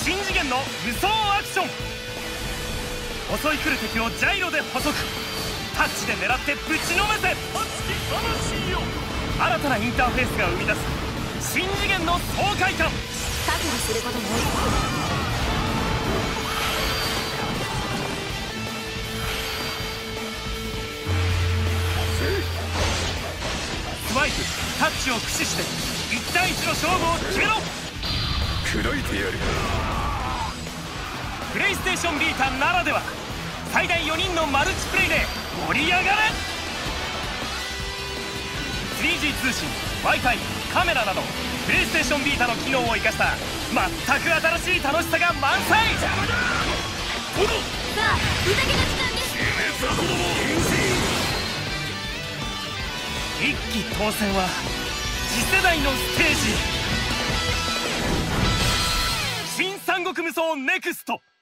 新次元の無双アクション。襲い来る敵をジャイロで捕捉、タッチで狙ってぶちのめせ。新たなインターフェースが生み出す新次元の爽快感。 覚悟することも多い。 スワイプ、タッチを駆使して1対1の勝負を決めろ。 砕いてやる。 プレイステーションビータならでは、最大4人のマルチプレイで盛り上がれ。 3G 通信、 Wi-Fi、 カメラなどプレイステーションビータの機能を生かした全く新しい楽しさが満載。 さあ、宴の時間です。 一騎当選は次世代のステージ。新三国無双ネクスト。